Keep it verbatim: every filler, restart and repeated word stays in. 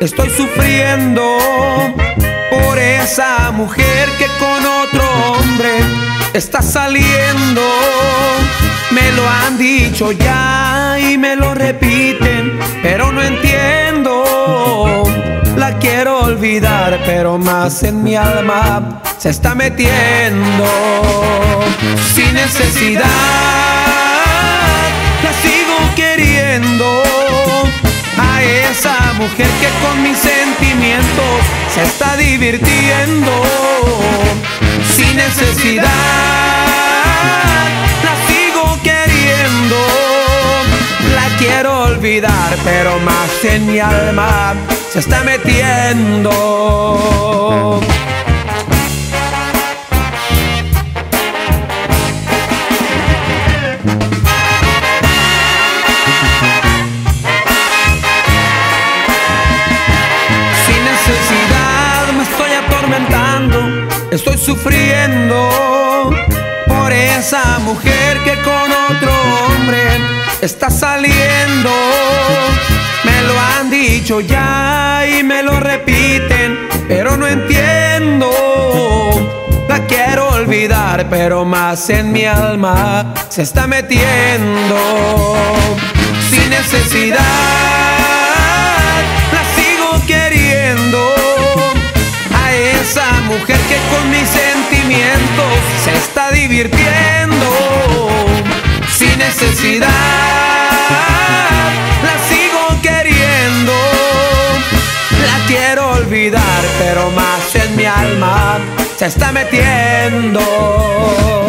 estoy sufriendo por esa mujer que con otro hombre está saliendo. Me lo han dicho ya y me lo repiten, pero no entiendo. La quiero olvidar, pero más en mi alma se está metiendo. Sin necesidad la sigo queriendo, a esa mujer que con mis sentimientos se está divirtiendo. Sin necesidad la sigo queriendo, la quiero olvidar, pero más en mi alma se está metiendo. Estoy sufriendo por esa mujer que con otro hombre está saliendo. Me lo han dicho ya y me lo repiten, pero no entiendo. La quiero olvidar, pero más en mi alma se está metiendo. Sin necesidad la sigo queriendo, esa mujer que con mis sentimientos se está divirtiendo. Sin necesidad la sigo queriendo, la quiero olvidar, pero más en mi alma se está metiendo.